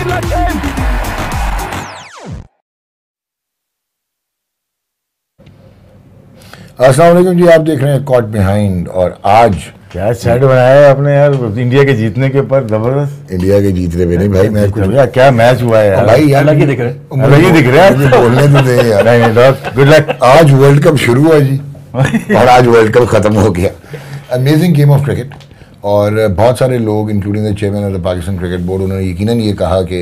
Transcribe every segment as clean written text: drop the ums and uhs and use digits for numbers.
अस्सलाम वालेकुम जी, आप देख रहे हैं कॉट बिहाइंड। और आज क्या सेट बनाया है आपने यार इंडिया के जीतने के ऊपर, जबरदस्त। इंडिया के जीतने में नहीं भाई, मैं कुछ क्या मैच हुआ है यार भाई, यार अलग ही दिख रहा है, अलग ही दिख रहा है। बोलने तो दे यार। नहीं डॉक, गुड लक। आज वर्ल्ड कप शुरू हुआ जी और आज वर्ल्ड कप खत्म हो गया। Amazing game of cricket. और बहुत सारे लोग including the chairman of the Pakistan cricket board, उन्होंने यकीनन ये कहा कि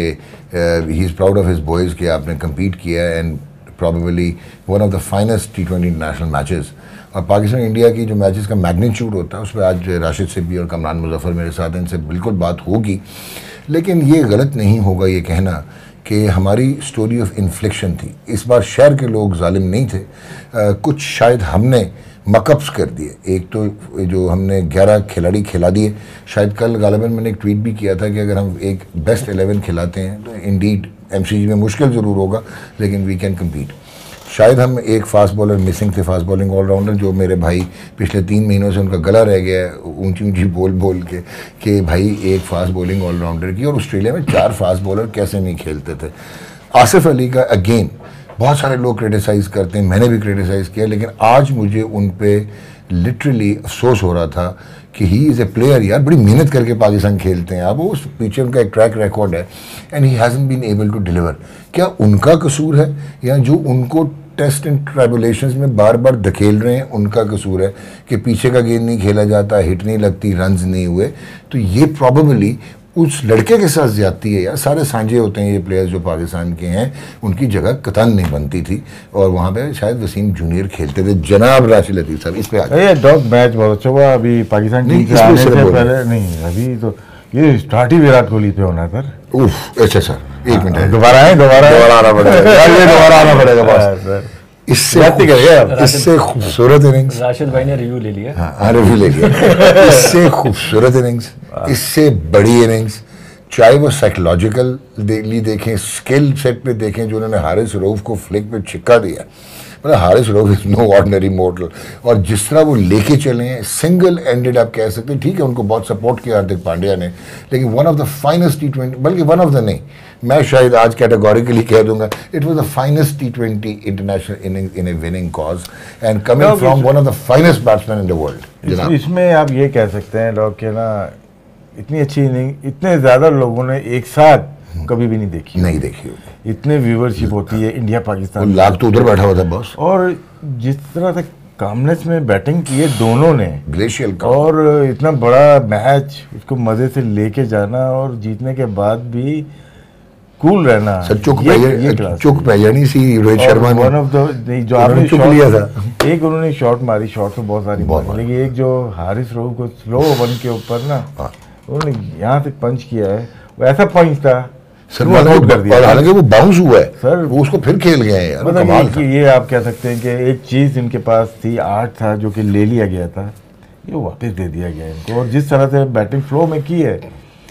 he is proud of his boys कि आपने कम्पीट किया and probably one of the finest T20 international matches. और पाकिस्तान इंडिया की जो मैचेस का मैग्नीट्यूड होता है उस पर आज राशिद सिब्बी और कमरान मुजफ्फर मेरे साथ हैं, इनसे बिल्कुल बात होगी। लेकिन ये गलत नहीं होगा ये कहना कि हमारी स्टोरी ऑफ इन्फ्लिक्शन थी। इस बार शहर के लोग जालिम नहीं थे, कुछ शायद हमने मकअप्स कर दिए। एक तो जो हमने 11 खिलाड़ी खिला दिए, शायद कल गालिबन मैंने एक ट्वीट भी किया था कि अगर हम एक बेस्ट 11 खिलाते हैं तो इंडीड MCG में मुश्किल ज़रूर होगा लेकिन वी कैन कम्पीट। शायद हम एक फास्ट बॉलर मिसिंग थे, फास्ट बॉलिंग ऑलराउंडर, जो मेरे भाई पिछले 3 महीनों से उनका गला रह गया है ऊंची ऊंची बोल के कि भाई एक फास्ट बॉलिंग ऑलराउंडर की, और ऑस्ट्रेलिया में 4 फास्ट बॉलर कैसे नहीं खेलते थे। आसिफ अली का अगेन बहुत सारे लोग क्रिटिसाइज़ करते हैं, मैंने भी क्रिटिसाइज़ किया, लेकिन आज मुझे उन पर लिटरली अफसोस हो रहा था कि ही इज़ ए प्लेयर यार, बड़ी मेहनत करके पाकिस्तान खेलते हैं। अब वो पीछे उनका एक ट्रैक रिकॉर्ड है and he hasn't been able to deliver. क्या उनका कसूर है या जो उनको टेस्ट एंड ट्राइबुलेशंस में बार बार धकेल रहे हैं उनका कसूर है कि पीछे का गेंद नहीं खेला जाता, हिट नहीं लगती, रन्स नहीं हुए? तो ये प्रॉबेबली उस लड़के के साथ ज्यादती है यार। सारे सांझे होते हैं ये प्लेयर्स जो पाकिस्तान के हैं, उनकी जगह कतन नहीं बनती थी और वहाँ पे शायद वसीम जूनियर खेलते थे। जनाब राशिद लतीफ़ साहब इस पे आ गए। डॉग मैच बहुत अच्छा हुआ। अभी पाकिस्तान टीम से आने से पहले नहीं, अभी तो ये स्टार्ट ही विराट कोहली पे होना सर। उफ, अच्छा सर एक मिनट, दोबारा आना पड़ेगा बस। इससे खूबसूरत इनिंग्स राशिद भाई ने रिव्यू ले लिया। हाँ, रिव्यू ले लिया। इससे खूबसूरत इनिंग्स, इससे बड़ी इनिंग्स, चाहे वो साइकोलॉजिकली देखें, स्किल सेट पे देखें, जो उन्होंने हारिस रऊफ को फ्लिक पे छिक्का दिया, मतलब Haris Rauf is no ordinary model. और जिस तरह वो लेके चले हैं, सिंगल एंडेड आप कह सकते हैं, ठीक है उनको बहुत सपोर्ट किया हार्दिक पांड्या ने, लेकिन one of the finest T20, बल्कि वन ऑफ द नहीं, मैं शायद आज कैटेगोरिकली कह दूंगा, it was the finest T20 international inning in a winning cause and coming from one of the finest batsman in the world. इसमें आप ये कह सकते हैं डॉग के ना, इतनी अच्छी इनिंग इतने ज़्यादा लोगों ने एक साथ कभी भी नहीं देखी होगी। इतने व्यूवरशिप होती है इंडिया पाकिस्तान, लाख तो उधर बैठा हुआ था बॉस। और जिस तरह से कामनेस में बैटिंग की है दोनों ने, ग्लेशियल, और इतना बड़ा मैच उसको मजे से लेके जाना और जीतने के बाद भी कूल रहना, चुक पै जानी सी रोहित शर्मा ने। वन ऑफ द जो आपने चुक लिया था, एक उन्होंने शॉट मारी, शॉट तो बहुत सारी मारी, लेकिन एक जो हारिस रऊफ को स्लो वन के ऊपर ना उन्होंने यहाँ से पंच किया है, वो ऐसा पंच था सर, हालांकि वो बाउंस हुआ है सर, वो उसको फिर खेल गए हैं यार। मतलब कि ये आप कह सकते हैं कि एक चीज़ इनके पास थी, आर्ट था जो कि ले लिया गया था, ये वापस दे दिया गया इनको। और जिस तरह से बैटिंग फ्लो में की है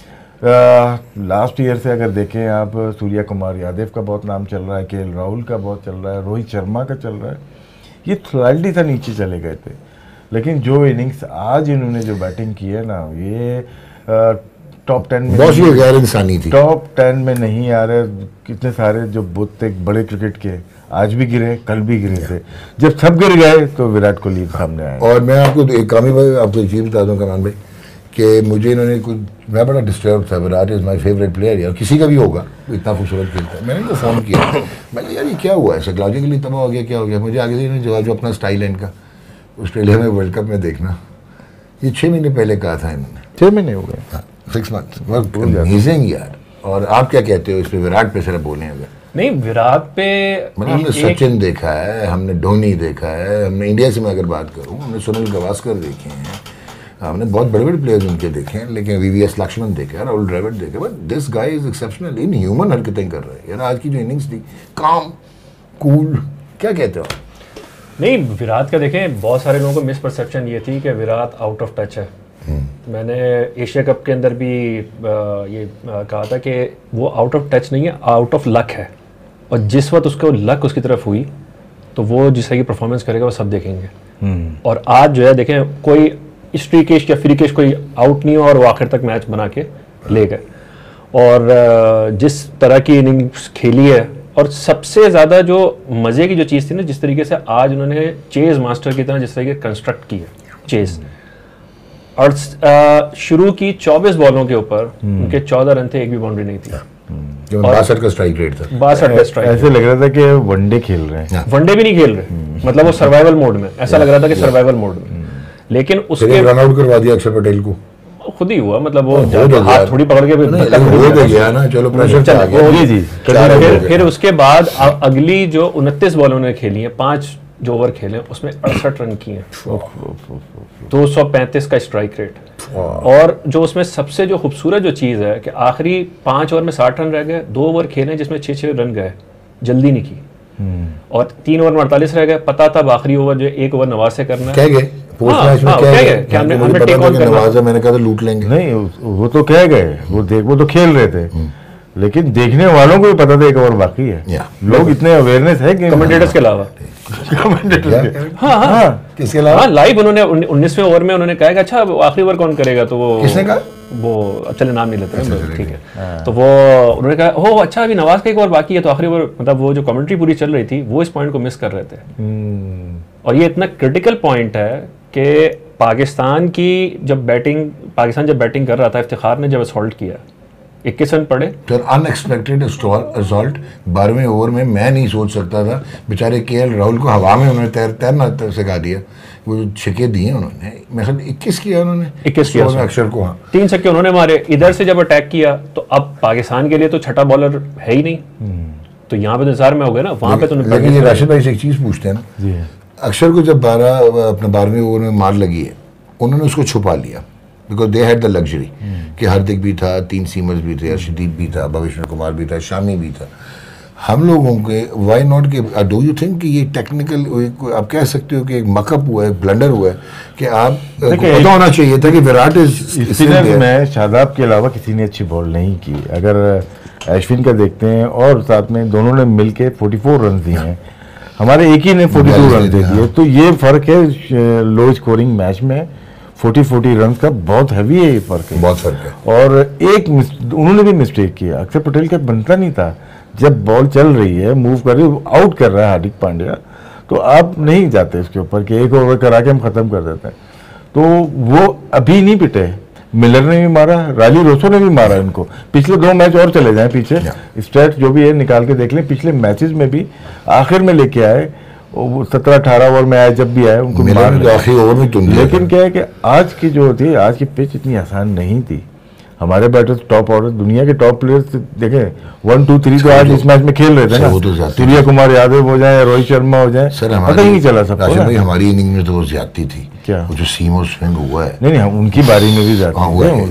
लास्ट ईयर से अगर देखें आप, सूर्या कुमार यादव का बहुत नाम चल रहा है, KL राहुल का बहुत चल रहा है, रोहित शर्मा का चल रहा है, ये स्लाइडली सा नीचे चले गए थे। लेकिन जो इनिंग्स आज इन्होंने जो बैटिंग की है ना, ये टॉप 10 में गैर इंसानी थी, टॉप 10 में नहीं आ रहे। कितने सारे जो बुत थे बड़े क्रिकेट के, आज भी गिरे, कल भी गिरे थे, जब सब गिर गए तो विराट कोहली सामने आए। और मैं आपको एक कामी भाई आपको एक चीज़ बता दूँ कमान भाई, कि मुझे इन्होंने कुछ, मैं बड़ा डिस्टर्ब था, Virat is my favourite player यार, किसी का भी होगा, इतना खूबसूरत खेलता है। मैंने इनको फ़ोन किया, मैंने यार ये क्या हुआ है, साइकोलॉजिकली तबाह हो गया, क्या हो गया? मुझे आगे से इन्होंने जवाब, जो अपना स्टाइल है इनका ऑस्ट्रेलिया में वर्ल्ड कप में देखना, ये 6 महीने पहले कहा था इन्होंने। 6 महीने हो गए, हाँ 6 मंथ, अमेजिंग यार। और आप क्या कहते हो इस पर, विराट पे सिर्फ बोले अगर? नहीं, विराट पे मतलब हमने सचिन देखा है, हमने धोनी देखा है, हमने इंडिया से मैं अगर बात करूँ, हमने सुनील गावस्कर देखे हैं, हमने बहुत बड़े बड़े प्लेयर्स उनके देखे हैं, लेकिन VVS लक्ष्मण देखे हैं, राहुल द्रविड़ देखे, but this guy is exceptional, inhuman हरकतें कर रहे हैं यार। आज की जो इनिंग्स थी, काम, कूल, क्या कहते हो? नहीं, विराट का देखें, बहुत सारे लोगों को मिसपरसेप्शन ये थी कि विराट आउट ऑफ टच है। मैंने एशिया कप के अंदर भी ये कहा था कि वो आउट ऑफ टच नहीं है, आउट ऑफ लक है। और जिस वक्त उसको लक उसकी तरफ हुई तो वो जिस तरह की परफॉर्मेंस करेगा वो सब देखेंगे। और आज जो है देखें, कोई स्ट्रीकेश या फ्रीकेश कोई आउट नहीं हो और वो आखिर तक मैच बना के ले गए। और जिस तरह की इनिंग्स खेली है, और सबसे ज़्यादा जो मज़े की जो चीज़ थी ना, जिस तरीके से आज उन्होंने चेज़ मास्टर की तरह जिस तरीके कंस्ट्रक्ट की है चेज़, और शुरू की 24 बॉलों के ऊपर उनके 14 रन थे, एक भी बाउंड्री नहीं थी। 62 का स्ट्राइक रेट था। 62 का स्ट्राइक, ऐसे लग रहा था कि वनडे खेल रहे हैं। वनडे भी नहीं खेल रहे, मतलब वो सर्वाइवल मोड में, ऐसा लग रहा था कि सर्वाइवल मोड में। लेकिन उसके रन आउट करवा दिया अक्षर पटेल को, खुद ही हुआ, मतलब वो तो हाथ थोड़ी पकड़ के हो तो गया ना, चलो प्रेशर आ गया जी। फिर उसके बाद अगली जो 29 बॉलों ने खेली है, 5 जो ओवर खेले उसमें 68 रन किए हैं, 235 का स्ट्राइक रेट। और जो उसमें सबसे जो खूबसूरत जो चीज़ है कि आखिरी 5 ओवर में 60 रन रह गए, 2 ओवर खेले जिसमें 6-6 रन गए, जल्दी नहीं की, और 3 ओवर में 48 रह गए। पता था आखिरी ओवर जो 1 ओवर नवाज से करना है, कह गए पोस्ट मैच में, कह गए कि हमने टेक ऑन करना नवाज है, मैंने कहा था लूट लेंगे। नहीं, वो तो कह गए, वो तो खेल रहे थे, लेकिन देखने वालों को भी पता था 1 ओवर बाकी है। लोग इतने अवेयरनेस है कि कमेंटेटर्स के अलावा किसके अलावा लाइव उन्होंने 19वें ओवर में उन्होंने कहा कि अच्छा आखिरी ओवर कौन करेगा, तो वो किसने कहा, वो चले नाम नहीं लेते हैं, ठीक है। तो वो उन्होंने कहा हो अच्छा अभी नवाज का 1 ओवर बाकी है, तो आखिरी ओवर, मतलब वो जो कमेंट्री पूरी चल रही थी वो इस पॉइंट को मिस कर रहे थे। और ये इतना क्रिटिकल पॉइंट है कि पाकिस्तान जब बैटिंग कर रहा था, इफ्तिखार ने जब असॉल्ट किया 21 रन पड़े, फिर अनएक्सपेक्टेड असॉल्ट 12वें ओवर में, मैं नहीं सोच सकता था, बेचारे केएल राहुल को हवा में उन्होंने तैरना सिखा दिया, वो जो छक्के दिए उन्होंने, मैं ख्याल 21 किया उन्होंने, 21 किया अक्षर को, हाँ 3 छक्के उन्होंने मारे। इधर से जब अटैक किया तो अब पाकिस्तान के लिए तो छठा बॉलर है ही नहीं, तो यहाँ पे इंतजार में हो गया ना, वहाँ पे तो लेकिन ये राशिद भाई से एक चीज़ पूछते हैं ना, अक्षर को जब 12वें ओवर में मार लगी है, उन्होंने उसको छुपा लिया, because they had the luxury कि हार्दिक भी था, 3 सीमर्स भी थे, अर्शदीप भी था, भविष्य कुमार भी था, शामी भी था। हम लोगों के वाई नॉट के, डू यू थिंक कि ये टेक्निकल आप कह सकते हो कि एक मकअप हुआ है, ब्लंडर हुआ है कि आप पता होना चाहिए था कि विराट स्पिनर्स में शादाब के अलावा किसी ने अच्छी बॉल नहीं की। अगर अश्विन का देखते हैं, और साथ में दोनों ने मिलके 44 रन दिए हैं, हमारे एक ही ने 42 रन दे दिए, तो ये फर्क है लो स्कोरिंग मैच में 40 रन का, बहुत हैवी है ये फर्क है, बहुत फर्क है। और एक उन्होंने भी मिस्टेक किया, अक्षर पटेल का बनता नहीं था, जब बॉल चल रही है, मूव कर रही है, आउट कर रहा है हार्दिक पांड्या, तो आप नहीं जाते इसके ऊपर कि 1 ओवर करा के हम खत्म कर देते हैं। तो वो अभी नहीं पिटे, मिलर ने भी मारा, राली रोसो ने भी मारा इनको, पिछले 2 मैच और चले जाएं पीछे, स्टैट जो भी है निकाल के देख लें, पिछले मैचेस में भी आखिर में लेके आए, 17-18 ओवर में आए, जब भी आए उनको मार, आखिरी ओवर में तुम। लेकिन क्या है कि आज की जो थी, आज की पिच इतनी आसान नहीं थी। हमारे बैटर्स टॉप ऑर्डर, दुनिया के टॉप प्लेयर्स देखें 1, 2, 3 तो आज इस मैच में खेल रहे थे ना, सूर्य कुमार यादव हो जाए, रोहित शर्मा हो जाए, पता ही नहीं चला सबको ना। भाई हमारी इनिंग में तो वो ज्यादती थी, क्या वो जो सीम और स्विंग हुआ है, नहीं उनकी बारी में भी ज्यादा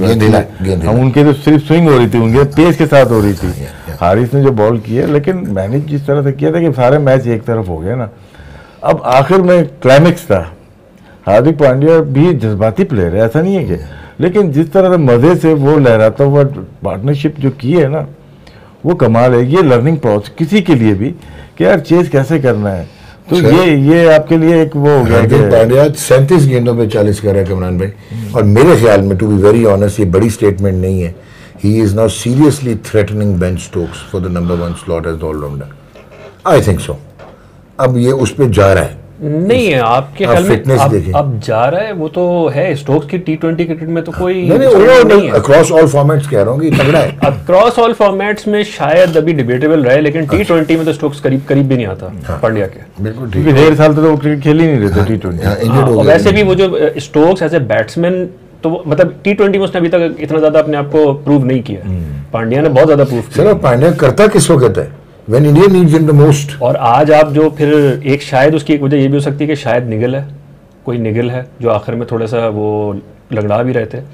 उनके तो सिर्फ स्विंग हो रही थी, उनके पेस के साथ हो रही थी। हारिस ने जो बॉल किया, लेकिन मैनेज जिस तरह से किया था कि सारे मैच एक तरफ हो गया ना। अब आखिर में क्लाइमेक्स था, हार्दिक पांड्या भी जज्बाती प्लेयर है, ऐसा नहीं है कि, लेकिन जिस तरह से मज़े से वो लहराता हुआ पार्टनरशिप जो की है ना, वो कमाल है। ये लर्निंग प्रोसेस किसी के लिए भी कि यार चेस कैसे करना है, तो ये आपके लिए एक वो हो गया। हार्दिक पांड्या 37 गेंदों पे 40 कर रहा है कमरान भाई, और मेरे ख्याल में, टू बी वेरी ऑनेस्ट, ये बड़ी स्टेटमेंट नहीं है, he is now seriously threatening Ben Stokes for the number 1 slot as all rounder, I think so. अब ये उस पे जा रहा है, नहीं है आपके ख्याल में अब जा रहा है, वो तो है स्टोक्स की T20 क्रिकेट में तो कोई नहीं, अक्रॉस ऑल फॉर्मेट्स कह रहा हूँ कि तगड़ा है। अक्रॉस ऑल फॉर्मेट्स में शायद अभी डिबेटेबल रहे, लेकिन T20 में तो स्टोक्स करीब भी नहीं आता पांड्या के, बिल्कुल ठीक है। 1.5 साल तो वो क्रिकेट खेल ही नहीं रहे थे T20। वैसे भी वो जो स्टोक्स एज ए बैट्समैन, तो मतलब T20 में उसने अभी तक इतना ज्यादा अपने आप को प्रूव नहीं किया, पांड्या ने बहुत ज्यादा प्रूव किया। पांड्या करता किस वक्त है, When India needs him the most। और आज आप जो फिर एक शायद उसकी एक वजह ये भी हो सकती है कि शायद निगल है, कोई निगल है जो आखिर में थोड़ा सा वो लगड़ा भी रहे थे,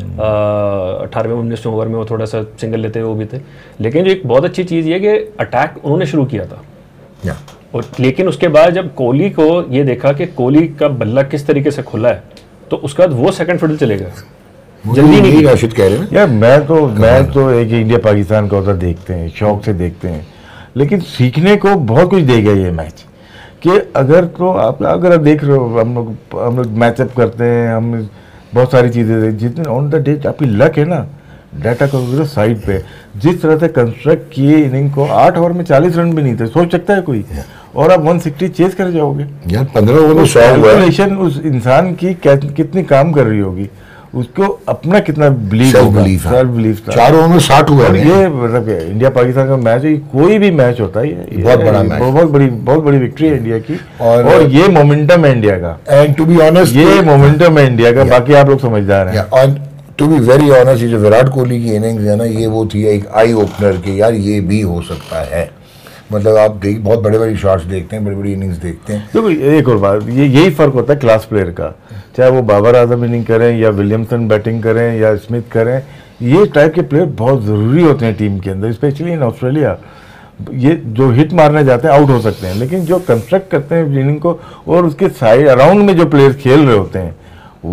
18वें-19वें ओवर में वो थोड़ा सा सिंगल लेते हुए वो भी थे। लेकिन जो एक बहुत अच्छी चीज़ ये कि अटैक उन्होंने शुरू किया था, और लेकिन उसके बाद जब कोहली को ये देखा कि कोहली का बल्ला किस तरीके से खुला है, तो उसके बाद वो सेकंड फिडल चले गए, जल्दी नहीं। राशिद कह रहे हैं यार, मैं तो एक इंडिया पाकिस्तान का होता देखते हैं, शौक से देखते हैं, लेकिन सीखने को बहुत कुछ देगा ये मैच। कि अगर देख रहे हो, हम लोग मैचअप करते हैं, हम बहुत सारी चीज़ें, जितने ऑन द डे आपकी लक है ना, डाटा को साइड पे जिस तरह से कंस्ट्रक्ट किए इनिंग को 8 ओवर में 40 रन भी नहीं थे, सोच सकता है कोई? और आप 160 चेस कर जाओगे यार, 15 ओवर में 100 हुआ है। कैलकुलेशन उस इंसान की कितनी काम कर रही होगी, उसको अपना कितना सेल्फ बिलीफ था। 4 ओवर में 60 हुआ है। ये मतलब इंडिया पाकिस्तान का मैच है, कोई भी मैच होता है ये बहुत बड़ा मैच, बहुत बड़ी विक्ट्री है इंडिया की, और ये मोमेंटम है इंडिया का। एंड टू बी ऑनेस्ट, ये मोमेंटम है इंडिया का, बाकी आप लोग समझदार हैं। और टू बी वेरी ऑनेस्ट, ये जो विराट कोहली की इनिंग्स है ना, ये वो थी एक आई ओपनर के, यार ये भी हो सकता है। मतलब आप बहुत बड़े बड़े शॉट्स देखते हैं, बड़ी बड़ी इनिंग्स देखते हैं। देखो एक और बात, यही फर्क होता है क्लास प्लेयर का, चाहे वो बाबर आजम इनिंग करें या विलियमसन बैटिंग करें या स्मिथ करें, ये टाइप के प्लेयर बहुत ज़रूरी होते हैं टीम के अंदर, स्पेशली इन ऑस्ट्रेलिया। ये जो हिट मारने जाते हैं आउट हो सकते हैं, लेकिन जो कंस्ट्रक्ट करते हैं इनिंग को और उसके साइड अराउंड में जो प्लेयर खेल रहे होते हैं,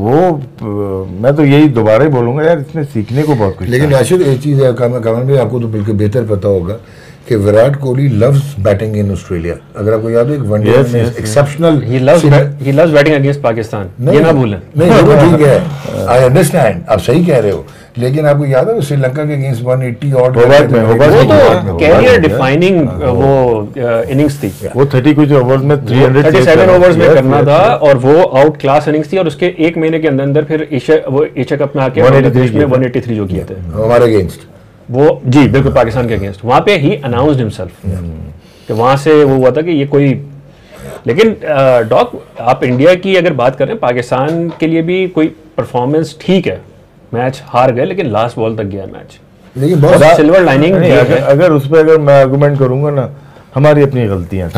वो मैं तो यही दोबारा ही बोलूँगा यार, इसमें सीखने को बहुत कुछ। लेकिन राशिद एक चीज़ है, कमल भाई आपको तो बिल्कुल बेहतर पता होगा कि Virat Kohli loves batting in Australia. अगर आपको याद है एक वनडे में exceptional, he loves batting against Pakistan, ये ना भूलें। नहीं वो ठीक है, आई अंडरस्टैंड, आप सही कह रहे हो, लेकिन आपको याद है श्रीलंका के अगेंस्ट 180 और वो तो कैरियर डिफाइनिंग वो इनिंग्स थी, वो 30 कुछ ओवर्स में 37 ओवर्स में करना था, और वो आउट क्लास इनिंग्स थी, और उसके एक महीने के अंदर अंदर फिर एशिया कप में आके 183 जो किए थे हमारे अगेंस्ट, वो जी बिल्कुल पाकिस्तान के अगेंस्ट। वहां पे ही अनाउंस्ड हिमसेल्फ कि वहां से वो हुआ था कि ये कोई, लेकिन डॉक आप इंडिया की अगर बात करें, पाकिस्तान के लिए भी कोई परफॉर्मेंस ठीक है, मैच हार गए लेकिन लास्ट बॉल तक गया मैच, लेकिन बहुत सिल्वर लाइनिंग अगर उस पर अगर मैं आर्गुमेंट करूंगा ना, हमारी अपनी गलतियां,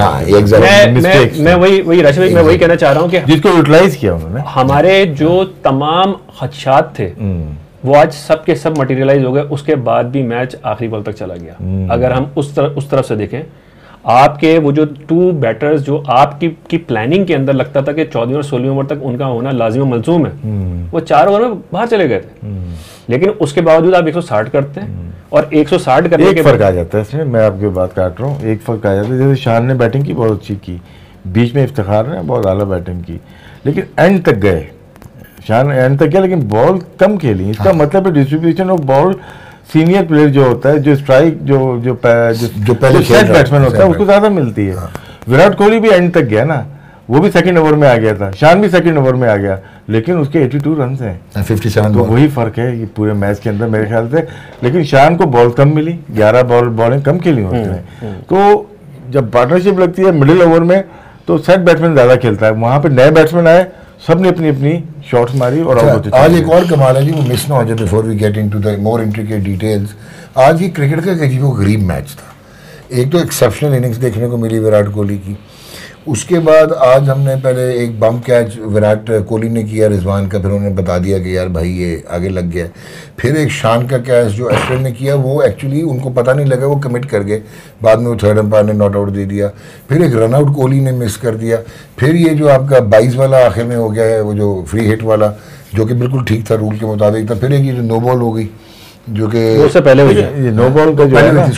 मैं वही राशिद भाई, मैं वही कहना चाह रहा हूँ कि जिसको यूटिलाइज किया उन्होंने, हमारे जो तमाम खदशात थे वो आज सब के सब मटेरियलाइज हो गए, उसके बाद भी मैच आखिरी बॉल तक चला गया। अगर हम उस तरफ से देखें, आपके वो जो 2 बैटर्स जो आपकी प्लानिंग के अंदर लगता था कि 14 और 16 ओवर तक उनका होना लाजिम मलजूम है, वो 4 ओवर में बाहर चले गए थे। लेकिन उसके बावजूद आप 160 करते हैं, और 160 करने के फर्क आ जाता है इसमें, मैं आपकी बात काट रहा हूँ, एक फर्क आ जाता है। जैसे शान ने बैटिंग की बहुत अच्छी की, बीच में इफ्तिखार ने बहुत आला बैटिंग की, लेकिन एंड तक गए, शान एंड तक गया लेकिन बॉल कम खेली। इसका मतलब है distribution of ball, senior player जो होता है, जो स्ट्राइक जो पहले सेट बैट्समैन होता है, उसको ज्यादा मिलती है। विराट कोहली भी एंड तक गया ना, वो भी सेकंड ओवर में आ गया था, शान भी सेकंड ओवर में आ गया, लेकिन उसके 82 रन हैं, 57। तो वही फर्क है ये पूरे मैच के अंदर मेरे ख्याल से। लेकिन शान को बॉल कम मिली, 11 बॉलें कम खेली होती हैं। तो जब पार्टनरशिप लगती है मिडिल ओवर में, तो सेट बैट्समैन ज्यादा खेलता है, वहां पे नए बैट्समैन आए, सबने अपनी अपनी शॉट्स मारी और आउट होते। आज एक और कमाल है जी, वो मिस ना हो जाए before we get into the more intricate details. आज ये क्रिकेट का अजीबो-गरीब मैच था। एक तो एक्सेप्शनल इनिंग्स देखने को मिली विराट कोहली की, उसके बाद आज हमने पहले एक बम कैच विराट कोहली ने किया रिजवान का, फिर उन्होंने बता दिया कि यार भाई ये आगे लग गया। फिर एक शान का कैच जो एश्विन ने किया, वो एक्चुअली उनको पता नहीं लगा, वो कमिट कर गए, बाद में वो थर्ड अंपायर ने नॉट आउट दे दिया। फिर एक रन आउट कोहली ने मिस कर दिया। फिर ये जो आपका 22 वाला आखिर में हो गया है, वो जो फ्री हिट वाला, जो कि बिल्कुल ठीक था, रूल के मुताबिक था। फिर एक ये जो नो बॉल हो गई, जो कि उससे पहले ये नो बॉल का जो है ना,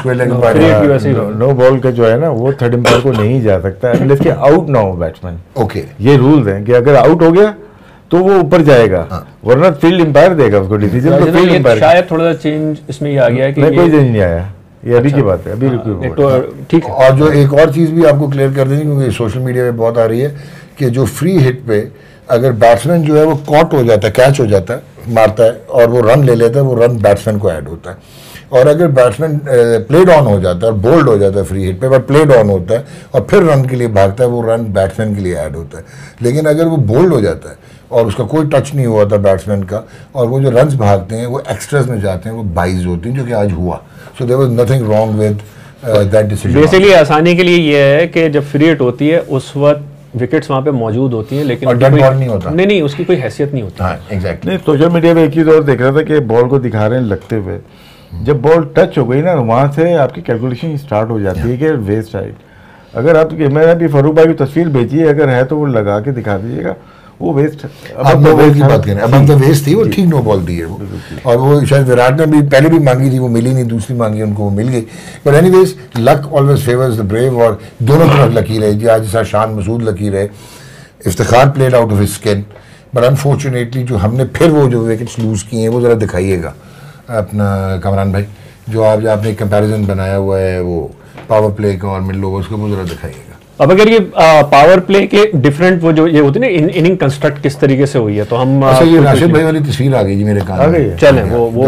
नो बॉल का जो है ना, वो थर्ड अंपायर को नहीं जा सकता अनलेस कि आउट ना हो बैट्समैन। ओके, ये रूल्स हैं कि अगर आउट हो गया तो वो ऊपर जाएगा, वरना फील्ड अंपायर देगा उसको डिसीजन। तो फील्ड अंपायर शायद थोड़ा सा चेंज इसमें ये आ गया है कि कोई चेंज नहीं आया, ये अभी की बात है, अभी ठीक है। और जो एक और चीज़ भी आपको क्लियर कर देंगे, क्योंकि सोशल मीडिया पे बहुत आ रही है कि जो फ्री हिट पे अगर बैट्समैन जो है वो कॉट हो जाता है, कैच हो जाता है, मारता है और वो रन ले लेता है, वो रन बैट्समैन को ऐड होता है। और अगर बैट्समैन प्लेड ऑन हो जाता है और बोल्ड हो जाता है फ्री हिट पे, पर प्लेड ऑन होता है और फिर रन के लिए भागता है, वो रन बैट्समैन के लिए ऐड होता है। लेकिन अगर वो बोल्ड हो जाता है और उसका कोई टच नहीं हुआ था बैट्समैन का, और वो जो रन्स भागते हैं वो एक्स्ट्रास में जाते हैं, वो 22 होती हैं, जो कि आज हुआ। So there was nothing wrong with that decision. Basically आसानी के लिए ये है कि जब फ्री हिट होती है उस वक्त विकेट्स वहाँ पे मौजूद होती हैं, लेकिन डेड बॉल नहीं होता। नहीं, उसकी कोई हैसियत नहीं होती। हाँ, एग्जैक्टली। सोशल मीडिया पे एक चीज़ और देख रहा था कि बॉल को दिखा रहे हैं लगते हुए, जब बॉल टच हो गई ना, वहाँ से आपकी कैलकुलेशन स्टार्ट हो जाती है कि वेस्ट साइड। अगर आप, मैंने अभी फारूक भाई की तस्वीर भेजी है, अगर है तो वो लगा के दिखा दीजिएगा, वो वेस्ट। अब नो बॉल की बात करें, अब हम तो वेस्ट थी, वो ठीक नो बॉल दी है वो, और वो शायद विराट ने भी पहले भी मांगी थी, वो मिली नहीं, दूसरी मांगी उनको, वो मिल गई। But anyways, luck always favours the brave, और दोनों तरफ लकीर है जी। आज जैसा शान मसूद लकीर है, Iftikhar played out of his skin, but unfortunately जो हमने फिर वो जो विकेट्स लूज किए हैं वो ज़रा दिखाइएगा। अपना कमरान भाई, जो आप आपने एक कंपैरिजन बनाया हुआ है वो पावर प्ले का और मिडल ओवर्स का, वो जरा दिखाइएगा। अब अगर ये पावर प्ले के डिफरेंट वो जो ये होती है ना इनिंग कंस्ट्रक्ट किस तरीके से हुई है, तो हम अच्छा ये राशिद भाई वाली तस्वीर आ गई जी मेरे कान में। चलें वो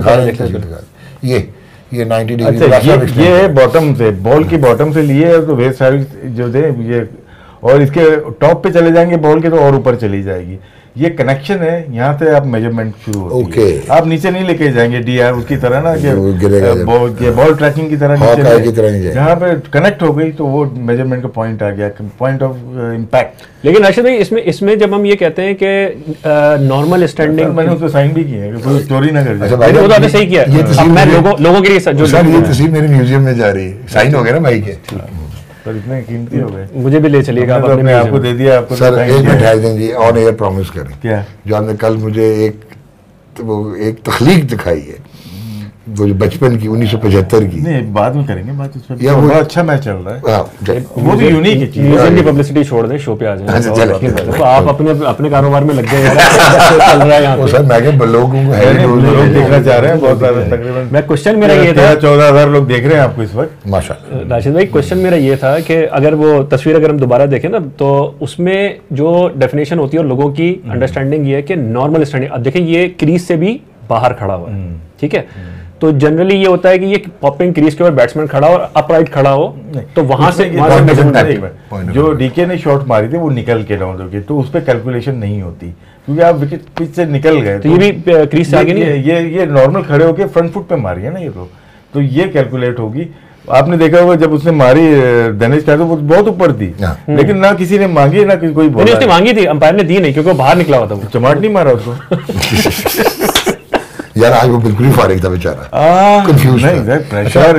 ये 90 डिग्री। अच्छा ये बॉटम से, बॉल की बॉटम से लिए तो वेस्ट साइड जो थे ये, और इसके टॉप पे चले जाएंगे बॉल के तो और ऊपर चली जाएगी। ये कनेक्शन है, यहाँ से आप मेजरमेंट शुरू होती है। आप नीचे नहीं लेके जाएंगे डीआर उसकी तरह ना कि बॉल ट्रैकिंग की तरह नीचे, जहाँ पे कनेक्ट हो गई तो वो मेजरमेंट का पॉइंट आ गया, पॉइंट ऑफ इम्पैक्ट। लेकिन राशिद भाई इसमें जब हम ये कहते हैं कि नॉर्मल स्टैंडिंग, मैंने उसको साइन भी किया है, कोई स्टोरी ना कर जाए। वो तो आपने सही किया। अब मैं लोगों के लिए जो ये तस्वीर मेरे म्यूजियम में जा रही है, साइन हो गया ना भाई के, पर इतने कीमती हो गए। मुझे भी ले चलिएगा, आपने आपको दे दिया। आपको सर एक मिनट ठहर देंगे, ऑन एयर प्रॉमिस करें। क्या? जो आपने कल मुझे एक तख्लीक दिखाई है, वो जो बचपन की 1975 की। नहीं बाद में करेंगे बात इस पर, वो अच्छा मैच चल रहा है, वो भी यूनिक है। म्यूजियम की पब्लिसिटी छोड़ दें, शो पे आ जाए। तो आप अपने कारोबार में लग गए चल रहा है यहाँ। सर मैं लोगों को देखना चाह रहे हैं बहुत सारे, तकरीबन मैं क्वेश्चन मेरा ये था, 14,000 लोग देख रहे हैं आपको इस वक्त माशाल्लाह। राशिद भाई क्वेश्चन मेरा ये था कि अगर वो तस्वीर अगर हम दोबारा देखें ना, तो उसमें जो डेफिनेशन होती है और लोगों की अंडरस्टैंडिंग ये है कि नॉर्मल स्टैंडिंग। अब देखें ये क्रीज से भी बाहर खड़ा हुआ है, ठीक है, तो जनरली ये होता है कि ये पॉपिंग क्रीज के ऊपर बैट्समैन खड़ा हो और अपराइट खड़ा हो, तो वहां से जो डीके ने शॉट मारी थी वो निकल के डाउन हो गई, तो उस पर कैलकुलेशन नहीं होती क्योंकि आप विकेट पिच से निकल गए। तो ये भी क्रीज से आगे नहीं है, ये नॉर्मल खड़े होके फ्रंट फुट पे मारी है ना ये, तो ये कैलकुलेट होगी। आपने देखा होगा जब उसने मारी दनिश का तो वो बहुत ऊपर थी, लेकिन ना किसी ने मांगी ना कोई बोला। उसने मांगी थी, अंपायर ने दी नहीं क्योंकि वो बाहर निकला हुआ था, वो चमाट नहीं मारा उसको। यार आज वो बिल्कुल ही फारिग था बेचारा, कंफ्यूज नहीं प्रेशर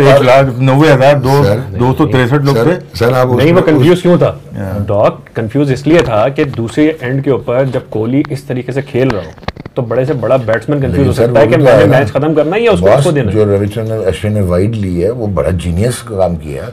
1,90,263 लोग थे सर। आप नहीं, वो कंफ्यूज क्यों था डॉग? कंफ्यूज इसलिए था कि दूसरे एंड के ऊपर जब कोहली इस तरीके से खेल रहा हो तो बड़े से बड़ा बैट्समैन कंफ्यूज हो सकता है कि मैंने मैच खत्म करना है या उसको देना। जो रविचंद्रन अश्विन ने वाइड ली है वो बड़ा जीनियस काम किया,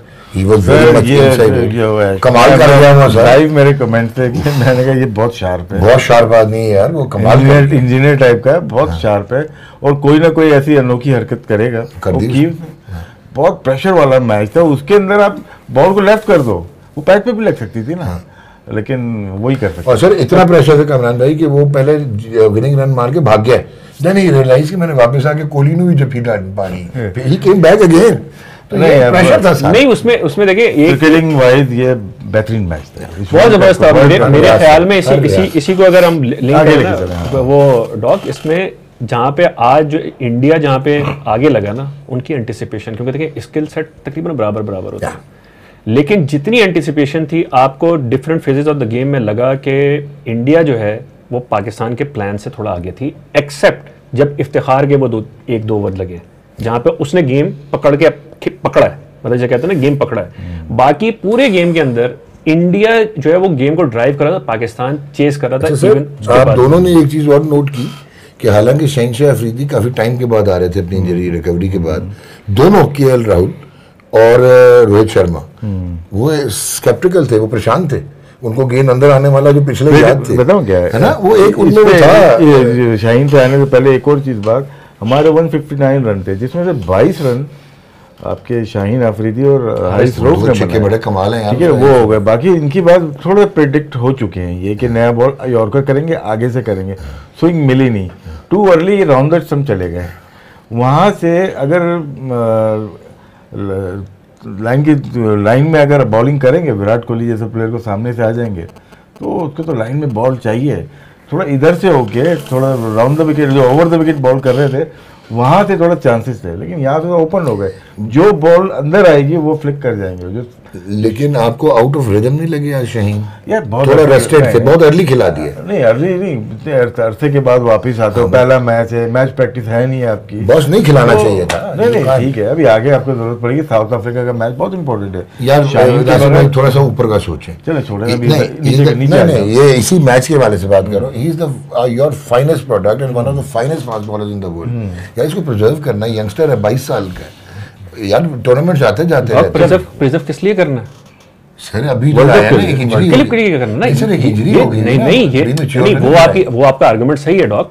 कमाल कर गया सर। लाइव मेरे कमेंट थे कि मैंने कहा ये बहुत शार्प है, बहुत शार्प आदमी है यार, वो कमाल इंजीनियर टाइप का है, बहुत शार्प है और कोई ना कोई ऐसी अनोखी हरकत करेगा। बहुत प्रेशर वाला मैच था, उसके अंदर आप बॉल को लेफ्ट कर दो, वो पैच पे भी लग सकती थी ना, लेकिन वही कर सकते। और सर इतना प्रेशर था कमरान भाई कि वो पहले विनिंग रन मार के भाग गया, देन ही रियलाइज कि मैंने वापस आके कोहली ने भी जब पानी, ही केम बैक अगेन। तो नहीं प्रेशर था नहीं उसमें देखिए एक क्रिकेटिंग वाइज ये बेहतरीन मैच था, बहुत जबरदस्त था मेरे ख्याल में। इसी को अगर हम लिंक वो डॉग, इसमें जहाँ पे आज इंडिया जहाँ पे आगे लगा ना, उनकी एंटिसिपेशन, क्योंकि देखिए स्किल सेट तकरीबन बराबर होता है, लेकिन जितनी एंटिसिपेशन थी आपको different phases of the game में लगा कि इंडिया जो है वो पाकिस्तान के प्लान से थोड़ा आगे थी, एक्सेप्ट जब इफ्तिखार के वो 1-2 ओवर लगे जहाँ पे उसने गेम पकड़ा है, मतलब जो कहते हैं ना गेम पकड़ा है। बाकी पूरे गेम के अंदर इंडिया जो है वो गेम को ड्राइव कर रहा था, पाकिस्तान चेस कर रहा था। आप दोनों ने एक चीज और नोट की कि हालांकि शहनशाह अफरीदी काफी टाइम के बाद आ रहे थे अपनी इंजरी रिकवरी के बाद, दोनों केएल राहुल और रोहित शर्मा वो स्केप्टिकल थे, वो परेशान थे, उनको गेंद अंदर आने वाला जो पिछले याद थे, बताऊं क्या है ना, वो एक उनमें था। शाहीन से आने से पहले एक और चीज बात, हमारे 159 रन थे जिसमें से 22 रन आपके शाहीन अफरीदी और हारिस रऊफ ने बनाए, बड़े कमाल हैं यार, ठीक है, वो हो गए। बाकी इनकी बात थोड़ा प्रेडिक्ट हो चुके हैं ये कि नया बॉल यॉर्कर करेंगे, आगे से करेंगे, स्विंग मिली नहीं, टू अर्ली ये राउंड द स्टंप चले गए। वहाँ से अगर लाइन में अगर बॉलिंग करेंगे, विराट कोहली जैसे प्लेयर को सामने से आ जाएंगे तो उसको तो लाइन में बॉल चाहिए, थोड़ा इधर से होके थोड़ा राउंड द विकेट, जो ओवर द विकेट बॉल कर रहे थे वहां से थोड़ा चांसेस थे, लेकिन यहाँ से तो ओपन हो गए, जो बॉल अंदर आएगी वो फ्लिक कर जाएंगे जो। लेकिन आपको आउट ऑफ रिदम नहीं लगे आज शाहीन? यार बहुत थोड़ा रेस्टेड थे, बहुत अर्ली खिला दिया। नहीं अर्ली नहीं, इतने अरसे के बाद वापस आते हो, पहला मैच है, मैच प्रैक्टिस है नहीं आपकी, बॉस नहीं खिलाना चाहिए था। नहीं ठीक है, अभी आगे आपको जरूरत पड़ेगी, साउथ अफ्रीका का मैच बहुत इंपॉर्टेंट है यार, थोड़ा सा ऊपर का सोचें। चलो छोड़े, ये इसी मैच के वाले से बात करो, he is the your finest product and one of the finest fast bowlers in the world. यार इसको प्रिजर्व करना, यंगस्टर है 22 साल का, यार टूर्नामेंट जाते प्रिजर्व किस लिए करना सर? अभी जो आया ना एक इंजरी करना नहीं, सर एक इंजरी हो गई। नहीं वो आपका आर्गुमेंट सही है डॉक,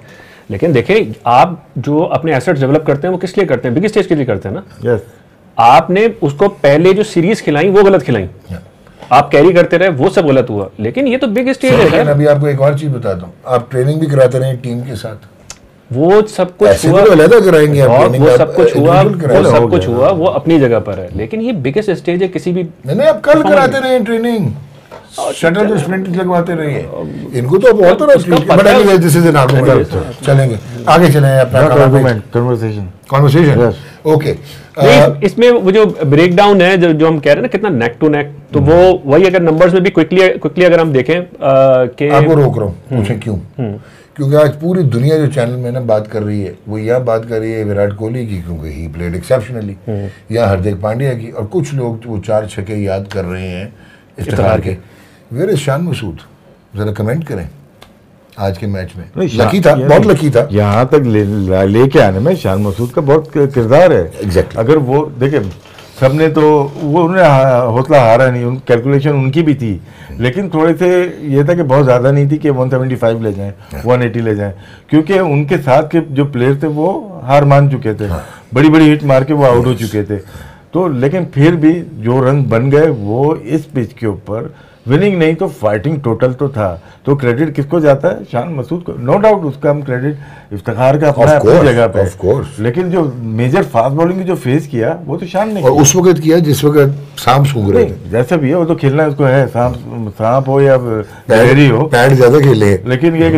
लेकिन देखें, आप जो अपने एसेट्स डेवलप करते हैं वो किस लिए करते हैं? बिग स्टेज के लिए करते हैं ना। यस, आपने उसको पहले जो सीरीज खिलाई वो गलत खिलाई, आप कैरी करते रहे, वो सब गलत हुआ। लेकिन ये तो बिग स्टेज है। लेकिन अभी आपको एक और चीज बताता हूँ, आप ट्रेनिंग भी कराते रहे टीम के साथ, वो सब कुछ ऐसे हुआ, तो अलग कराएंगे आप और ट्रेनिंग, वो आप सब कुछ हुआ, individual वो कराएंगे। सब कुछ हुआ, वो अपनी जगह पर है। लेकिन ये बिगेस्ट स्टेज है किसी भी नहीं आप कल कराते रहे ट्रेनिंग, शटल तो स्प्रिंट लगवाते रहिए, इनको तो बहुत बड़ा दिस इज एन आर्गुमेंट। चलेंगे आगे, चलें अपना कन्वर्सेशन। ओके, नहीं, इसमें वो जो ब्रेक डाउन है जो हम कह रहे हैं ना, कितना नेक टू नेक, तो वो वही अगर नंबर्स में भी क्विकली अगर हम देखें कि आपको रोक रहा हूँ, पूछें क्यों? क्योंकि आज पूरी दुनिया जो चैनल में ना बात कर रही है वो यह बात कर रही है विराट कोहली की, क्योंकि ही प्लेड एक्सेप्शनली, या हार्दिक पांड्या की, और कुछ लोग वो 4 छक्के याद कर रहे हैं इफ्तिखार के। Where is Shan Masood? जरा कमेंट करें आज के मैच में। लकी था, बहुत लकी था। यहाँ तक लेके आने में शान मसूद का बहुत किरदार है। Exactly. अगर वो देखे, सबने तो वो उन्हें हौसला हारा नहीं, कैलकुलेशन उनकी भी थी, लेकिन थोड़े से ये था कि बहुत ज़्यादा नहीं थी कि 175 ले जाएं, 180 ले जाएं, क्योंकि उनके साथ के जो प्लेयर थे वो हार मान चुके थे, बड़ी बड़ी हिट मार के वो आउट हो चुके थे। तो लेकिन फिर भी जो रन बन गए वो इस पिच के ऊपर, विनिंग नहीं तो फाइटिंग टोटल तो था। तो क्रेडिट किसको जाता है? शान मसूद को, नो डाउट। उसका हम क्रेडिट इफ्तिखार का अपना अपनी जगह पे, लेकिन जो मेजर फास्ट बॉलिंग की जो फेस किया वो तो शान ने, और उस वक्त किया जिस वक्त सांप सूंघ रहे थे। जैसा भी है वो तो खेलना उसको है, सांप हो या लहरी हो, पैड ज्यादा खेले। लेकिन ये कि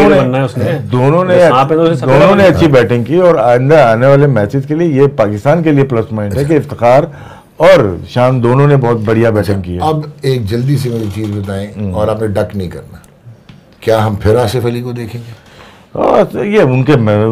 दोनों ने अच्छी बैटिंग की, और अंदर आने वाले मैचेस के लिए ये पाकिस्तान के लिए प्लस पॉइंट है कि इफ्तिखार और शान दोनों ने बहुत बढ़िया बैटिंग की है। अब एक जल्दी से मुझे चीज बताएं, और आपने डक नहीं करना, क्या हम फिर आसिफ अली को देखेंगे? तो ये उनके है। मैं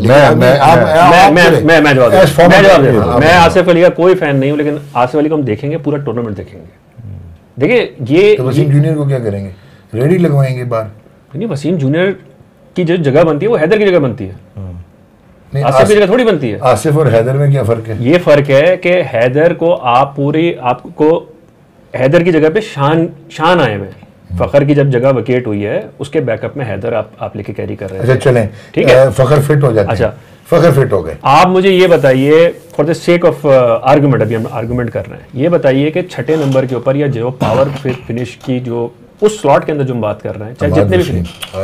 जवाब देता हूं। मैं आसिफ अली का कोई फैन नहीं हूं, लेकिन आसिफ अली को हम देखेंगे, पूरा टूर्नामेंट देखेंगे। देखिए ये तो वसीम जूनियर को क्या करेंगे? रेडी लगवाएंगे बाहर? नहीं, वसीम जूनियर की जो जगह बनती है वो हैदर की जगह बनती है, आसिफ की जगह थोड़ी बनती है। आसिफ और हैदर में क्या फर्क है? ये फर्क है कि हैदर को आपको हैदर की जगह पे शान आए हुए, फखर की जब जगह विकेट हुई है उसके बैकअप में हैदर आप लेके कैरी कर रहे हैं। अच्छा चलें, ठीक है, फखर फिट हो जाते हैं। अच्छा, फखर फिट हो गए। आप मुझे ये बताइए, for the sake of argument, अभी हम आर्गुमेंट कर रहे हैं, ये बताइए कि 6ठे नंबर के ऊपर या जो पावर फिनिश की जो उस स्लॉट के अंदर जो हम बात कर रहे हैं, चाहे जितने भी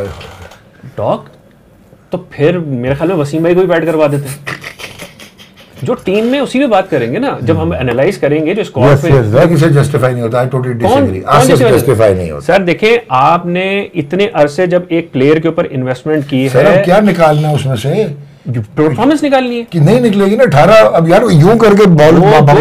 डॉग, तो फिर मेरे ख्याल में वसीम भाई को भी बैट करवा देते हैं। जो टीम में उसी में बात करेंगे ना, जब हम एनालाइज करेंगे जो स्क्वाड पे, किसे जस्टिफाई नहीं होता। I totally disagree, Asif justify नहीं होता। सर देखें, आपने इतने अरसे जब एक प्लेयर के ऊपर इन्वेस्टमेंट की है, सर अब क्या निकालना उसमें से? परफॉर्मेंस निकालनी है कि नहीं निकलेगी ना 18। अब यार यूं करके बॉल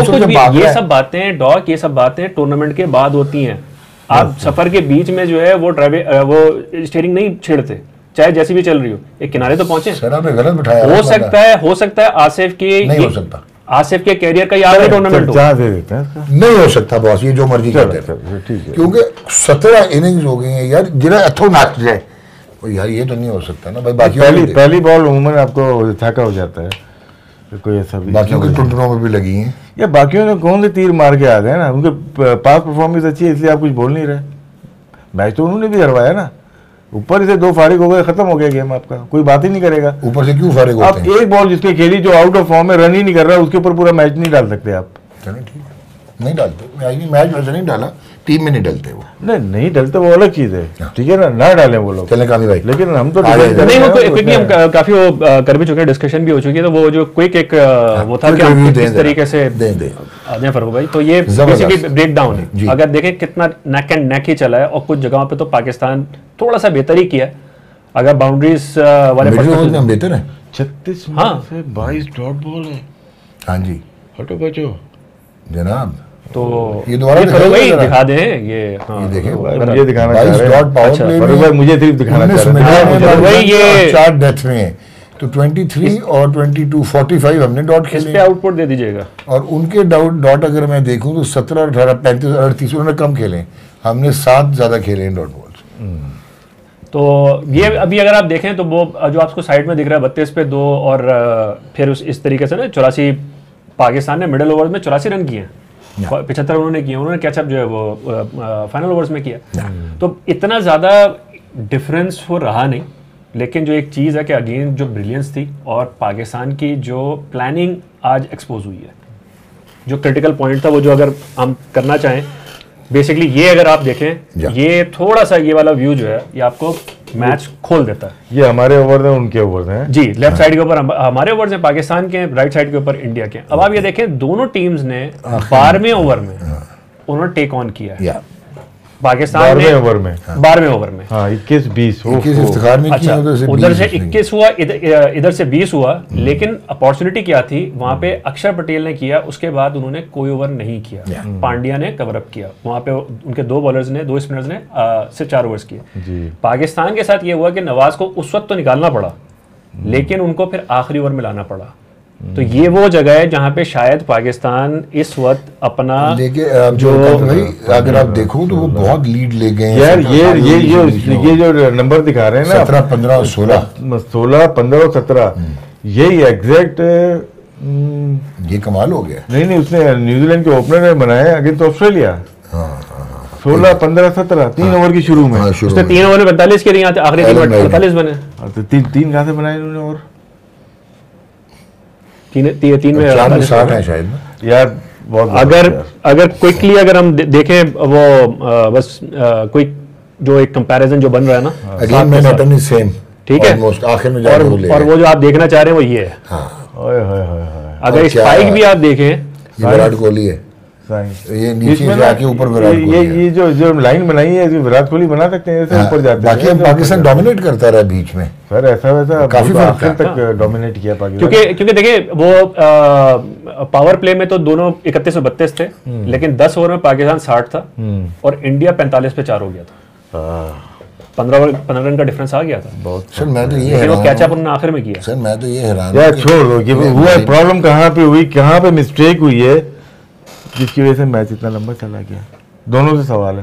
ये सब बातें डॉग, ये सब बातें टूर्नामेंट के बाद होती हैं। आप सफर के बीच में जो है वो स्टीयरिंग नहीं छेड़ते, चाहे जैसी भी चल रही हो, एक किनारे तो पहुंचे। सर आपने गलत बिठाया। हो सकता है आसिफ के, नहीं हो सकता, आसिफ के कैरियर का आखिरी टूर्नामेंट हो, नहीं हो सकता बॉस, ये जो मर्जी करते हैं, क्योंकि 17 इनिंग्स हो गई हैं यार, जिन्हें अथो नाच जाए यार, ये तो नहीं हो सकता ना भाई। बाकी पहली बॉल उम्र आपको थका हो जाता है, कोई ऐसा भी बाकियों के टुंटनों में भी लगी हैं या बाकियों ने कौन से तीर मार के आ गए ना, उनके पास परफॉर्मेंस अच्छी है इसलिए आप कुछ बोल नहीं रहे। मैच तो उन्होंने भी हरवाया ना, ऊपर से 2 फारिग हो गए, खत्म हो गया गेम आपका, कोई बात ही नहीं करेगा। ऊपर से क्यों फारिग होते हैं? आप एक बॉल जिसके खेली जो आउट ऑफ फॉर्म में रन ही नहीं कर रहा, उसके ऊपर पूरा मैच नहीं डाल सकते आप। चलिए ठीक है, नहीं डालते, मैच वैसे नहीं डाला, टीम में नहीं डलते वो, नहीं डलते, वो अलग चीज है, ठीक है ना डालें वो लोग। चलें कामी भाई, लेकिन हम तो नहीं, वो क्विकली हम काफी वो कर भी चुके हैं, डिस्कशन भी हो चुकी है। तो वो जो क्विक एक वो था कि हम किस तरीके से दें फरूख भाई, तो ये बेसिकली ब्रेक डाउन है। अगर देखें कितना नेक एंड नेक ही चला है, और कुछ जगहों पे तो पाकिस्तान थोड़ा सा बेहतर ही किया है। अगर बाउंड्रीज वाले हम बेहतर है, 36 से 22 डॉट बॉल है। हाँ जी, हटो बचो जनाब। तो ये दोबारा दिखा दें, ये देखें, मुझे दिखाना चाह रहे हैं, मुझे सिर्फ दिखाना चाह रहे हैं, ये 4 डेथ में है, तो 23 और 22 45 हमने डॉट खेले। इस पे आउटपुट दे दीजिएगा। और उनके डॉट अगर मैं देखूं तो 17, 18, 35, 38 उन्होंने कम खेले, हमने 7 ज्यादा खेले हैं डॉट बॉल्स। तो ये अभी अगर आप देखें तो वो जो आपको साइड में दिख रहा है 32 पे 2, और फिर इस तरीके से ना 84 पाकिस्तान ने मिडिल ओवर में 84 रन किए हैं, 75 उन्होंने किए, उन्होंने कैचअप जो है वो फाइनल ओवर्स में किया। तो इतना ज़्यादा डिफरेंस वो रहा नहीं, लेकिन जो एक चीज़ है कि अगेन जो ब्रिलियंस थी और पाकिस्तान की जो प्लानिंग आज एक्सपोज हुई है, जो क्रिटिकल पॉइंट था वो जो अगर हम करना चाहें बेसिकली ये अगर आप देखें ये थोड़ा सा ये वाला व्यू जो है ये आपको मैच खोल देता है। ये हमारे ओवर हैं उनके ओवर हैं जी, लेफ्ट साइड के ऊपर हमारे ओवर्स हैं पाकिस्तान के, राइट साइड के ऊपर इंडिया के। अब आप ये देखें दोनों टीम्स ने 12वें ओवर में उन्होंने टेक ऑन किया है। पाकिस्तान ने 12वें ओवर में 21-20 इफ्तिखार में अच्छा, उधर से 21 हुआ, इधर से 20 हुआ, लेकिन अपॉर्चुनिटी क्या थी वहां पे अक्षर पटेल ने किया, उसके बाद उन्होंने कोई ओवर नहीं किया, पांड्या ने कवर अप किया वहां पे, उनके दो बॉलर्स ने, दो स्पिनर्स ने सिर्फ 4 ओवर्स किए। पाकिस्तान के साथ ये हुआ कि नवाज को उस वक्त तो निकालना पड़ा लेकिन उनको फिर आखिरी ओवर में लाना पड़ा। तो ये वो जगह है जहां पे शायद पाकिस्तान इस वक्त अपना जो भाई अगर आप देखो तो वो बहुत लीड ले गए यार। ये जो नंबर दिखा रहे हैं ना 17, 15 और 16, 15 और 17 यही एग्जैक्ट ये कमाल हो गया। नहीं उसने न्यूजीलैंड के ओपनर ने बनाए अगेंस्ट ऑस्ट्रेलिया 16, 15, 17 3 ओवर की शुरू में उसने 3 ओवर में 45 के लिए आखिरी 48 बने। तो तीन कहां से बनाए उन्होंने और तीन में 60 है शायद यार। बहुत अगर क्विकली अगर हम देखें वो बस क्विक जो एक कंपैरिजन जो बन रहा है ना again man pattern is same, ठीक है, आखिर में और वो जो आप देखना चाह रहे हैं वो ये है। अगर स्पाइक भी आप देखें विराट कोहली है, ये नीचे से आके ऊपर विराट कोहली ये जो लाइन बनाई है विराट कोहली बना सकते हैं ऐसे ऊपर जाते हैं। बाकी अब पाकिस्तान डोमिनेट करता रहा बीच में सर, ऐसा वैसा काफी आखिर तक डोमिनेट किया पाकिस्तान। क्योंकि देखिए वो पावर प्ले में तो दोनों 31 और 32 थे, लेकिन 10 ओवर में पाकिस्तान 60 था और इंडिया 45 पे 4 हो गया था। 15 रन का डिफरेंस आ गया था बहुत। सर मैं तो ये वो कैचअप उन्होंने आखिर में किया। सर मैं तो ये हैरान यार छोड़ दो कि हुआ प्रॉब्लम कहाँ पे हुई, कहाँ पे मिस्टेक हुई है जिसकी वजह से मैच इतना लंबा चला गया। दोनों से सवाल है।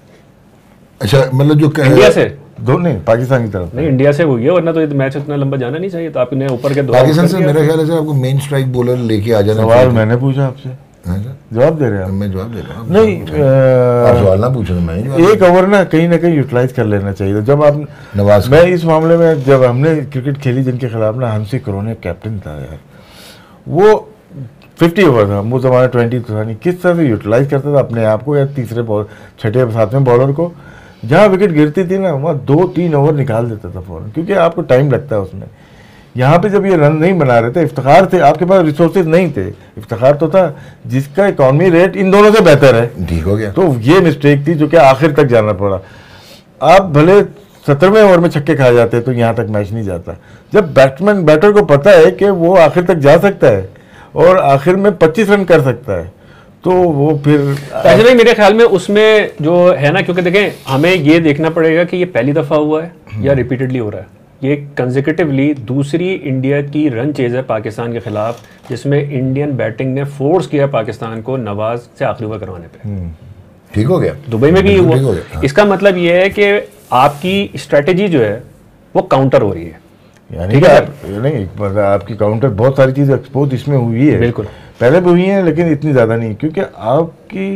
अच्छा मतलब जो इंडिया से दो नहीं पाकिस्तान की तरफ नहीं, इंडिया से हुई है, वरना तो मैच इतना लंबा जाना नहीं चाहिए। तो आपने ऊपर के पाकिस्तान से मेरा ख्याल है आपको मेन स्ट्राइक बॉलर लेके आ जाना। सवाल मैंने पूछा आपसे, जवाब दे रहे हैं। मैं जवाब दे रहा हूँ। नहीं आप सवाल ना पूछो, मैं एक ओवर ना कहीं यूटिलाइज कर लेना चाहिए। जब आप नवाज, मैं इस मामले में जब हमने क्रिकेट खेली जिनके खिलाफ ना, हंसी करोने कैप्टन था यार, वो 50 ओवर था, वो जमाना 20 था नहीं, किस तरह से यूटिलाइज करता था अपने आप को या तीसरे बॉल 6ठे 7वें बॉलर को। जहाँ विकेट गिरती थी ना वहाँ 2-3 ओवर निकाल देता था फौरन, क्योंकि आपको टाइम लगता है उसमें। यहाँ पे जब ये रन नहीं बना रहे थे, इफ्तिखार थे, आपके पास रिसोर्सेज नहीं थे, इफ्तिखार तो था जिसका इकॉनमी रेट इन दोनों से बेहतर है, ठीक हो गया। तो ये मिस्टेक थी जो कि आखिर तक जाना पड़ा। आप भले 17वें ओवर में छक्के खा जाते तो यहाँ तक मैच नहीं जाता। जब बैटर को पता है कि वो आखिर तक जा सकता है और आखिर में 25 रन कर सकता है, तो वो फिर ऐसे मेरे ख्याल में उसमें जो है ना, क्योंकि देखें हमें ये देखना पड़ेगा कि ये पहली दफ़ा हुआ है या रिपीटेडली हो रहा है। ये कंसेक्यूटिवली दूसरी इंडिया की रन चेज है पाकिस्तान के खिलाफ, जिसमें इंडियन बैटिंग ने फोर्स किया पाकिस्तान को नवाज से आखिरी ओवर करवाने पे। ठीक हो गया, दुबई में भी हुआ। इसका मतलब ये है कि आपकी स्ट्रेटेजी जो है वो काउंटर हो रही है, यानी कि नहीं आपकी काउंटर बहुत सारी चीज़ एक्सपोज इसमें हुई है, बिल्कुल पहले भी हुई है लेकिन इतनी ज़्यादा नहीं, क्योंकि आपकी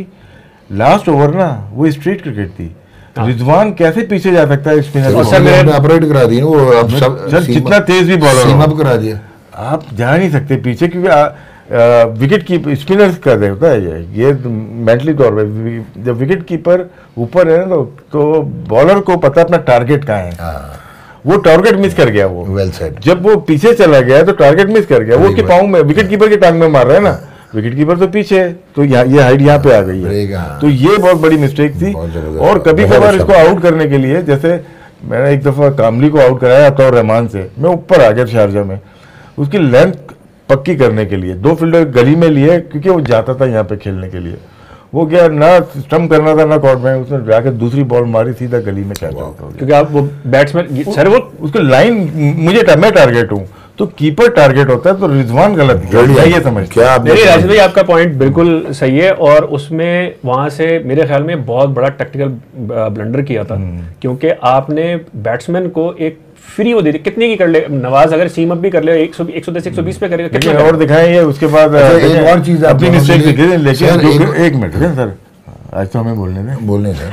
लास्ट ओवर ना वो स्ट्रीट क्रिकेट थी। रिजवान कैसे पीछे जा सकता है स्पिनर? सर मैंने अपराइट करा दी वो, अब सब जितना तेज भी बॉलर सीम अप करा दिया, आप जा नहीं सकते पीछे, क्योंकि विकेट कीपर स्पिनर्स कर रहे होता है ये मेंटली तौर पे। जब विकेट कीपर ऊपर है ना तो बॉलर को पता अपना टारगेट कहाँ है, वो टारगेट मिस कर गया। वो वेल सेड, जब वो पीछे चला गया तो टारगेट मिस कर गया, वो उसके पाँव में विकेट कीपर के टांग में मार रहा है ना, विकेट कीपर तो पीछे, तो ये हाइट यहाँ पे आ गई है, तो ये बहुत बड़ी मिस्टेक थी। और कभी कभार इसको आउट करने के लिए, जैसे मैंने एक दफा कामली को आउट कराया अताउर रहमान से, मैं ऊपर आ गया शारजा में, उसकी लेंथ पक्की करने के लिए 2 फील्डर गली में लिए, क्योंकि वो जाता था यहाँ पे खेलने के लिए, वो क्या ना स्टंप करना था ना कॉर्ट में, उसने जाकर दूसरी बॉल मारी सीधा गली में कैच आउट हो गया। क्योंकि आप वो बैट्समैन सर वो उसको लाइन मैं टारगेट हूँ तो कीपर टारगेट होता है, तो रिजवान गलत है ये समझ क्या। नहीं राजेश भाई आपका पॉइंट बिल्कुल सही है, और उसमें वहां से मेरे ख्याल में बहुत बड़ा टेक्निकल ब्लंडर किया था, क्योंकि आपने बैट्समैन को एक फ्री वो दे दी, कितने की कर ले नवाज, अगर सीम अप भी कर ले 110 120 पे करेगा कितना और दिखाएंगे। उसके बाद एक और चीज अपनी मिस्टेक दिखे, लेकिन एक मिनट सर आज तो हमें बोलने दें। बोलने से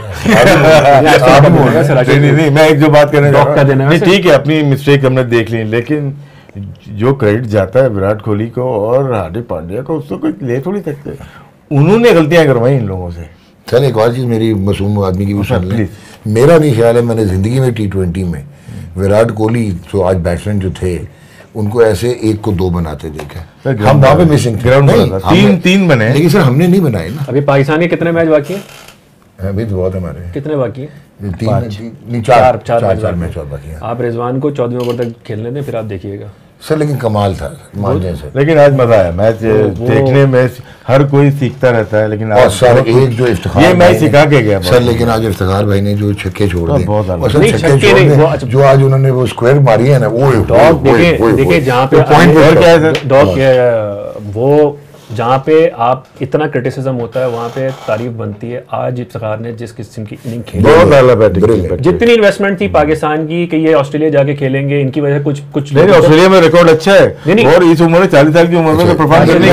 नहीं, मैं एक जो बात करने जा रहा हूं, नहीं ठीक है, अपनी मिस्टेक हमने देख ली, लेकिन जो क्रेडिट जाता है विराट कोहली को और हार्दिक पांड्या को, उसको कोई ले थोड़ी सकते। उन्होंने गलतियां करवाई इन लोगों से। चल एक और चीज़ मेरी मासूम आदमी की भी सुन ले। मेरा नहीं ख्याल है मैंने ज़िंदगी में T20 में विराट कोहली जो आज बैट्समैन जो थे उनको ऐसे 1 को 2 बनाते देखा। हम वहाँ पे मिसिंग थे, 3 बने, लेकिन सर हमने नहीं बनाए ना। अभी पाकिस्तान के कितने मैच बाकी है? अभी तो बहुत हमारे कितने बाकी है? 4 मैच और बाकी हैं। आप रिजवान को 14वें ओवर तक खेलने दें, फिर आप देखिएगा सर। लेकिन कमाल था मानने से। लेकिन आज मजा आया मैच देखने में, हर कोई सीखता रहता है। लेकिन और सर एक जो इफ्तिखार ये मैच सिखा के गया सर, लेकिन आज इफ्तिखार भाई ने जो छक्के छोड़ दिए, बहुत जो आज उन्होंने वो स्क्वायर मारी है ना, वो देखिए जहाँ पे डॉग क्या है, वो जहाँ पे आप इतना क्रिटिसिज्म होता है वहाँ पे तारीफ बनती है। आज इफ्तिखार ने जिस किस्म की इनिंग खेली, बहुत आला बैटिंग, जितनी इन्वेस्टमेंट थी पाकिस्तान की कि ये ऑस्ट्रेलिया जाके खेलेंगे, इनकी वजह कुछ नहीं, ऑस्ट्रेलिया में रिकॉर्ड अच्छा है और इस उम्र में 40 साल की उम्र में परफॉर्म करने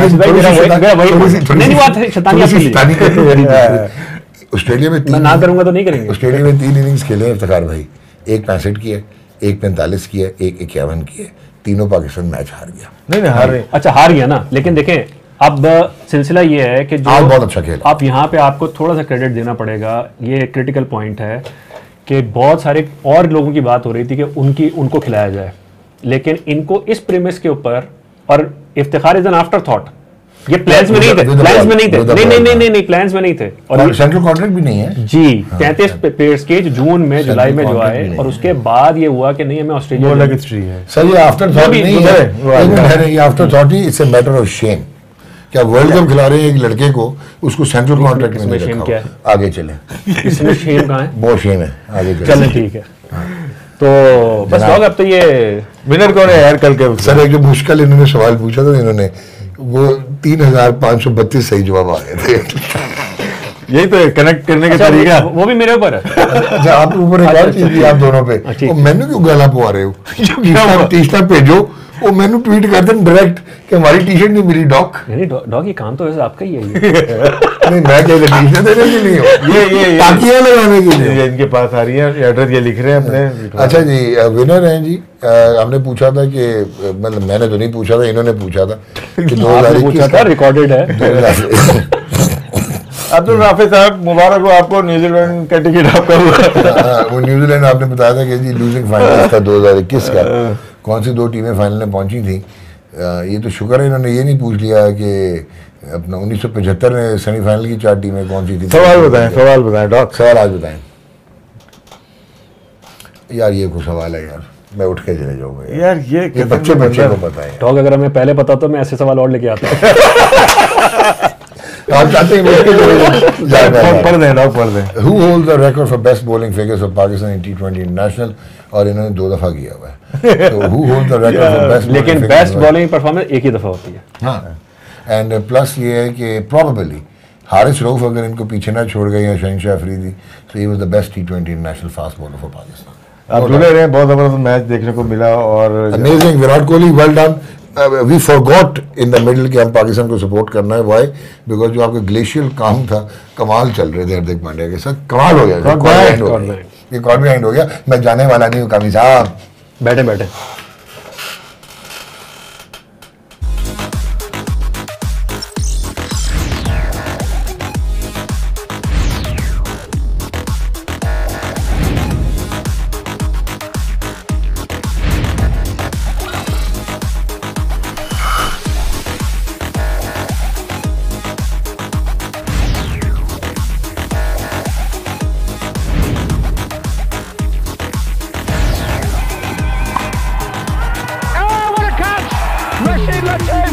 ऑस्ट्रेलिया में मैं ना करूंगा तो नहीं करेंगे। ऑस्ट्रेलिया में 3 इनिंग्स खेले इफ्तिखार भाई, एक 65 की है, एक 45 की है, एक 51 की है। तीनों पाकिस्तान मैच हार गया। नहीं हार रहे, अच्छा हार गया ना, लेकिन देखें अब सिलसिला ये है कि जो आज बहुत अच्छा खेला। आप यहाँ पे आपको थोड़ा सा क्रेडिट देना पड़ेगा। ये क्रिटिकल पॉइंट है कि बहुत सारे और लोगों की बात हो रही थी कि उनको खिलाया जाए, लेकिन इनको इस प्रीमिस के ऊपर, और Iftikhar is an afterthought, ये प्लान्स में नहीं थे, प्लान्स में नहीं थे, नहीं प्लान्स में नहीं थे। और सेंट्रल कॉन्ट्रैक्ट भी नहीं है जी। 33 पेयर्स के जून में जुलाई में जो आए, और उसके बाद ये हुआ कि नहीं हमें ऑस्ट्रेलिया हिस्ट्री है सर। ये आफ्टर थॉट नहीं है, ये आफ्टर थॉट ही, it's a matter of shame. क्या वर्ल्ड कप खिला रहे हैं एक लड़के को, उसको सेंट्रल कॉन्ट्रैक्ट में नहीं रखा। आगे चले, इसमें शेम कहाँ है? बहुत शेम है, आगे चलें ठीक है। तो बस लोग, अब तो ये विनर कौन है यार कल के? सर एक जो मुश्किल इन्होंने सवाल पूछा था, इन्होंने वो 3532 सही जवाब आ गए थे। यही तो कनेक्ट करने का तरीका। वो भी मेरे ऊपर है। अच्छा आप ऊपर एक और चीज आप दोनों पे, वो मैंने क्यों गाला पवा रहे हो? टी-शर्ट भेजो, वो मैंने ट्वीट कर दें डायरेक्ट कि हमारी टी-शर्ट नहीं मिली डॉक। नहीं डॉग, ये काम तो वैसे आपका ही है नहीं मैं कह रहा टी-शर्ट देने के लिए हो, ये ताकिया लगाने के लिए इनके पास आ रही है, एड्रेस ये लिख रहे हैं अपने। अच्छा जी, विनर हैं जी। हमने पूछा था कि, मतलब मैंने तो नहीं पूछा था, इन्होंने पूछा था कि 2021 का रिकॉर्डेड है। अब्दुल राफे साहब, मुबारक हो आपको, न्यूजीलैंड का टिकट आपका हुआ। वो न्यूजीलैंड आपने बताया था कि जी लूजिंग फाइनल था 2021 का। कौन सी 2 टीमें फाइनल में पहुंची थी? ये तो शुक्र है इन्होंने ये नहीं पूछ लिया कि अपना 1975 में सेमीफाइनल की 4 टीमें कौन सी थी। सवाल बताएं डॉक, सवाल आज बताएं यार। ये कुछ सवाल है यार, मैं उठ के चले जाऊंगा यार। ये बच्चे को पता है डॉग, अगर हमें पहले पता तो मैं ऐसे सवाल और लेके आता। आप चाहते हैं पढ़ दें। Who holds the record for best bowling figures of Pakistan in T20 International? और इन्होंने 2 दफा किया हुआ है। So who holds the record for best? लेकिन बेस्ट बॉलिंग परफॉर्मेंस एक ही दफा होती है। हाँ, एंड प्लस ये है कि प्रोबेबली हारिस रऊफ अगर इनको पीछे ना छोड़ गए या शहनशाह Afridi, so he was the best T20 international fast bowler for Pakistan. आप जुड़े रहे, बहुत जबरदस्त मैच देखने को मिला और amazing. Virat Kohli well done. We forgot in the middle कि हम पाकिस्तान को सपोर्ट करना है। वाई? बिकॉज जो आपका ग्लेशियल काम था, कमाल चल रहे थे हार्दिक पांड्या के साथ, कमाल हो गया, ये कॉर्नर हो गया। मैं जाने वाला नहीं हूँ कामी साहब, बैठे